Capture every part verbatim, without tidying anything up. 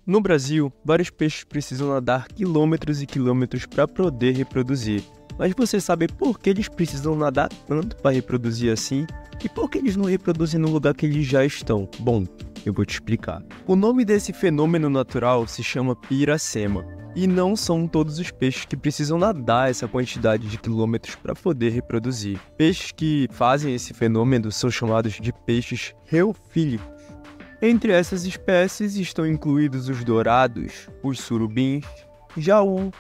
No Brasil, vários peixes precisam nadar quilômetros e quilômetros para poder reproduzir. Mas você sabe por que eles precisam nadar tanto para reproduzir assim? E por que eles não reproduzem no lugar que eles já estão? Bom, eu vou te explicar. O nome desse fenômeno natural se chama piracema. E não são todos os peixes que precisam nadar essa quantidade de quilômetros para poder reproduzir. Peixes que fazem esse fenômeno são chamados de peixes reofílicos. Entre essas espécies estão incluídos os dourados, os surubins, jaú,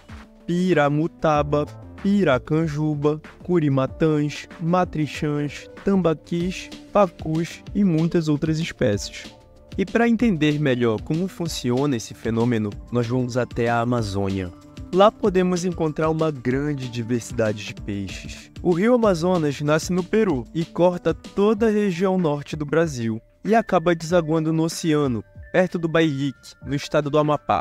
piramutaba, piracanjuba, curimatãs, matrixãs, tambaquis, pacus e muitas outras espécies. E para entender melhor como funciona esse fenômeno, nós vamos até a Amazônia. Lá podemos encontrar uma grande diversidade de peixes. O rio Amazonas nasce no Peru e corta toda a região norte do Brasil e acaba desaguando no oceano, perto do Bairique, no estado do Amapá.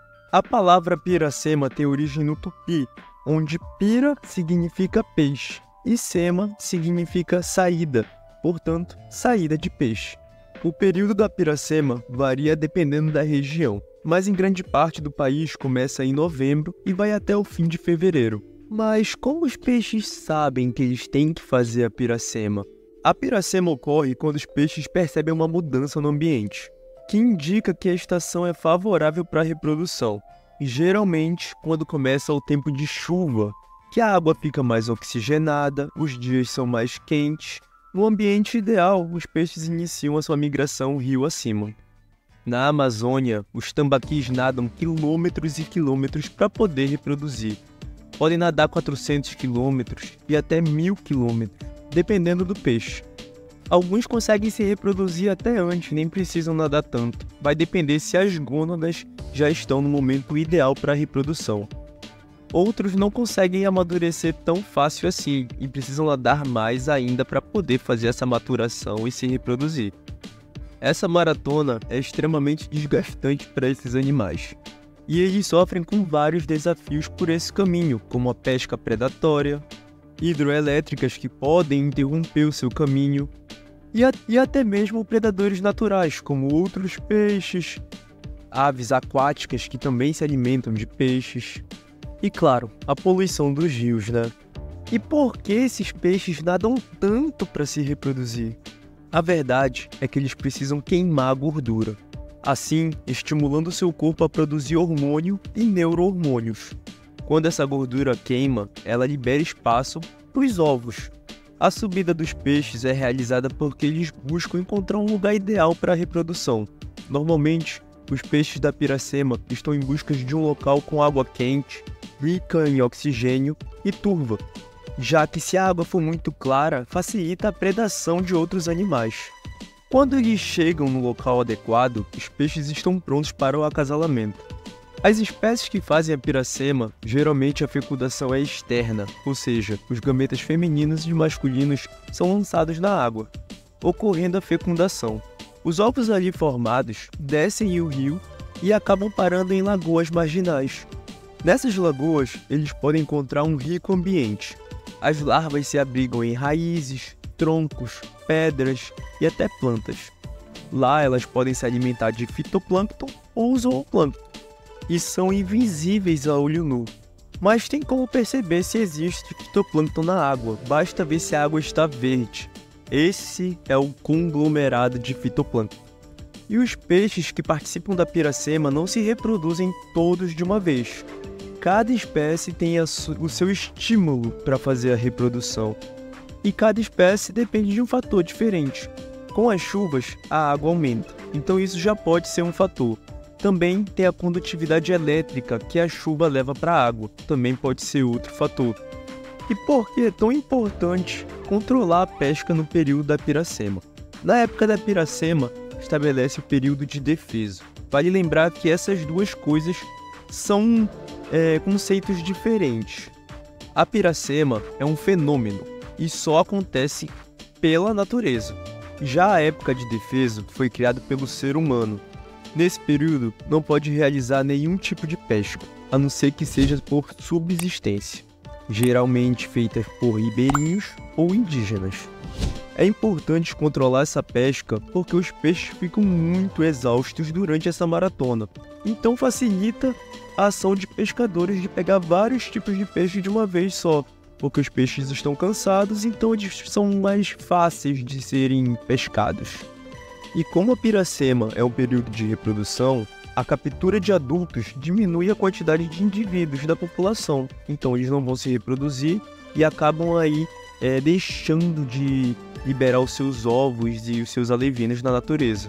A palavra piracema tem origem no tupi, onde pira significa peixe e sema significa saída, portanto, saída de peixe. O período da piracema varia dependendo da região, mas em grande parte do país começa em novembro e vai até o fim de fevereiro. Mas como os peixes sabem que eles têm que fazer a piracema? A piracema ocorre quando os peixes percebem uma mudança no ambiente, que indica que a estação é favorável para a reprodução. E geralmente, quando começa o tempo de chuva, que a água fica mais oxigenada, os dias são mais quentes. No ambiente ideal, os peixes iniciam a sua migração rio acima. Na Amazônia, os tambaquis nadam quilômetros e quilômetros para poder reproduzir. Podem nadar quatrocentos quilômetros e até mil quilômetros, dependendo do peixe. Alguns conseguem se reproduzir até antes, nem precisam nadar tanto. Vai depender se as gônadas já estão no momento ideal para a reprodução. Outros não conseguem amadurecer tão fácil assim e precisam nadar mais ainda para poder fazer essa maturação e se reproduzir. Essa maratona é extremamente desgastante para esses animais. E eles sofrem com vários desafios por esse caminho, como a pesca predatória, hidroelétricas que podem interromper o seu caminho, e, a, e até mesmo predadores naturais, como outros peixes, aves aquáticas que também se alimentam de peixes. E claro, a poluição dos rios, né? E por que esses peixes nadam tanto para se reproduzir? A verdade é que eles precisam queimar a gordura, assim estimulando seu corpo a produzir hormônio e neurohormônios. Quando essa gordura queima, ela libera espaço para os ovos. A subida dos peixes é realizada porque eles buscam encontrar um lugar ideal para a reprodução. Normalmente, os peixes da piracema estão em busca de um local com água quente, rica em oxigênio e turva, já que se a água for muito clara, facilita a predação de outros animais. Quando eles chegam no local adequado, os peixes estão prontos para o acasalamento. As espécies que fazem a piracema, geralmente a fecundação é externa, ou seja, os gametas femininos e masculinos são lançados na água, ocorrendo a fecundação. Os ovos ali formados descem o rio e acabam parando em lagoas marginais. Nessas lagoas, eles podem encontrar um rico ambiente. As larvas se abrigam em raízes, troncos, pedras e até plantas. Lá elas podem se alimentar de fitoplâncton ou zooplâncton e são invisíveis a olho nu. Mas tem como perceber se existe fitoplâncton na água, basta ver se a água está verde. Esse é o conglomerado de fitoplâncton. E os peixes que participam da piracema não se reproduzem todos de uma vez. Cada espécie tem a su- o seu estímulo para fazer a reprodução. E cada espécie depende de um fator diferente. Com as chuvas, a água aumenta, então isso já pode ser um fator. Também tem a condutividade elétrica que a chuva leva para a água, também pode ser outro fator. E por que é tão importante controlar a pesca no período da piracema? Na época da piracema, estabelece o período de defeso. Vale lembrar que essas duas coisas são é, conceitos diferentes. A piracema é um fenômeno e só acontece pela natureza. Já a época de defeso foi criada pelo ser humano. Nesse período, não pode realizar nenhum tipo de pesca, a não ser que seja por subsistência, geralmente feita por ribeirinhos ou indígenas. É importante controlar essa pesca porque os peixes ficam muito exaustos durante essa maratona, então facilita a ação de pescadores de pegar vários tipos de peixe de uma vez só, porque os peixes estão cansados, então eles são mais fáceis de serem pescados. E como a piracema é um período de reprodução, a captura de adultos diminui a quantidade de indivíduos da população, então eles não vão se reproduzir e acabam aí é, deixando de liberar os seus ovos e os seus alevinos na natureza.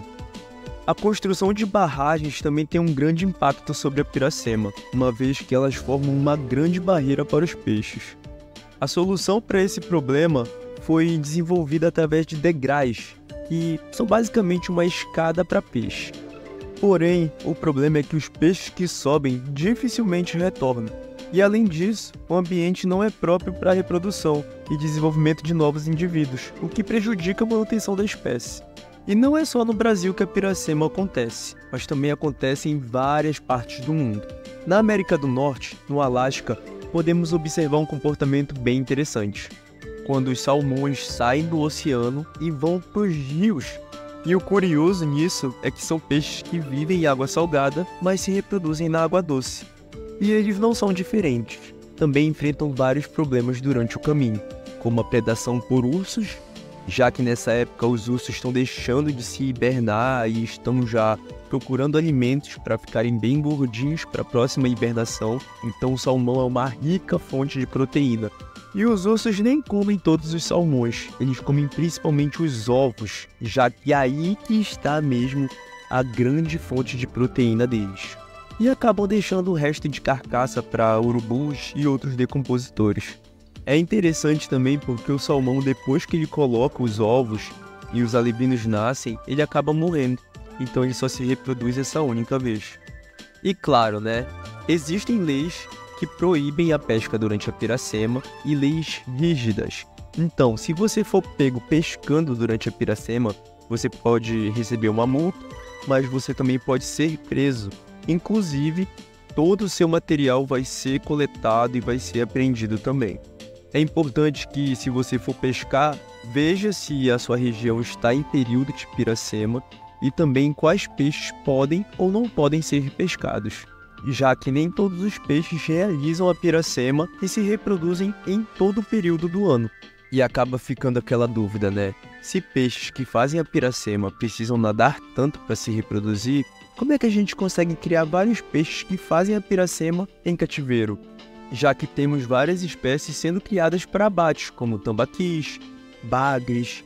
A construção de barragens também tem um grande impacto sobre a piracema, uma vez que elas formam uma grande barreira para os peixes. A solução para esse problema foi desenvolvida através de degraus, que são basicamente uma escada para peixe. Porém, o problema é que os peixes que sobem dificilmente retornam. E além disso, o ambiente não é próprio para a reprodução e desenvolvimento de novos indivíduos, o que prejudica a manutenção da espécie. E não é só no Brasil que a piracema acontece, mas também acontece em várias partes do mundo. Na América do Norte, no Alasca, podemos observar um comportamento bem interessante, quando os salmões saem do oceano e vão para os rios. E o curioso nisso é que são peixes que vivem em água salgada, mas se reproduzem na água doce. E eles não são diferentes, também enfrentam vários problemas durante o caminho, como a predação por ursos, já que nessa época os ursos estão deixando de se hibernar e estão já procurando alimentos para ficarem bem gordinhos para a próxima hibernação, então o salmão é uma rica fonte de proteína. E os ursos nem comem todos os salmões, eles comem principalmente os ovos, já que é aí que está mesmo a grande fonte de proteína deles. E acabam deixando o resto de carcaça para urubus e outros decompositores. É interessante também porque o salmão, depois que ele coloca os ovos e os alevinos nascem, ele acaba morrendo, então ele só se reproduz essa única vez. E claro, né, existem leis que proíbem a pesca durante a piracema e leis rígidas. Então, se você for pego pescando durante a piracema, você pode receber uma multa, mas você também pode ser preso. Inclusive, todo o seu material vai ser coletado e vai ser apreendido também. É importante que, se você for pescar, veja se a sua região está em período de piracema e também quais peixes podem ou não podem ser pescados, já que nem todos os peixes realizam a piracema e se reproduzem em todo o período do ano. E acaba ficando aquela dúvida, né? Se peixes que fazem a piracema precisam nadar tanto para se reproduzir, como é que a gente consegue criar vários peixes que fazem a piracema em cativeiro? Já que temos várias espécies sendo criadas para abate, como tambaquis, bagres,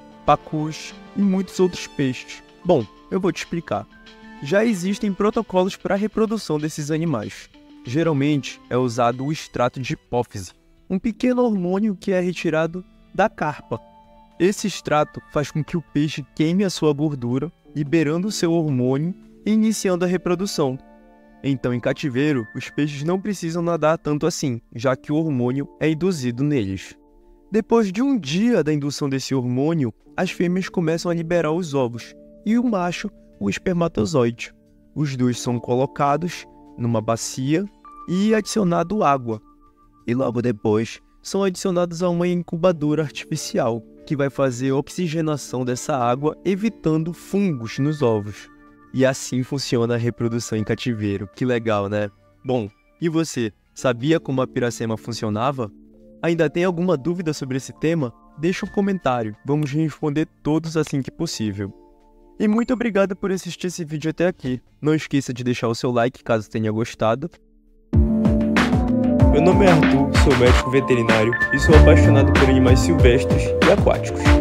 pacus e muitos outros peixes. Bom, eu vou te explicar. Já existem protocolos para a reprodução desses animais. Geralmente é usado o extrato de hipófise, um pequeno hormônio que é retirado da carpa. Esse extrato faz com que o peixe queime a sua gordura, liberando o seu hormônio e iniciando a reprodução. Então, em cativeiro, os peixes não precisam nadar tanto assim, já que o hormônio é induzido neles. Depois de um dia da indução desse hormônio, as fêmeas começam a liberar os ovos, e o macho, o espermatozoide. Os dois são colocados numa bacia e adicionado água. E logo depois, são adicionados a uma incubadora artificial, que vai fazer a oxigenação dessa água, evitando fungos nos ovos. E assim funciona a reprodução em cativeiro. Que legal, né? Bom, e você, sabia como a piracema funcionava? Ainda tem alguma dúvida sobre esse tema? Deixa um comentário, vamos responder todos assim que possível. E muito obrigado por assistir esse vídeo até aqui. Não esqueça de deixar o seu like caso tenha gostado. Meu nome é Arthur, sou médico veterinário e sou apaixonado por animais silvestres e aquáticos.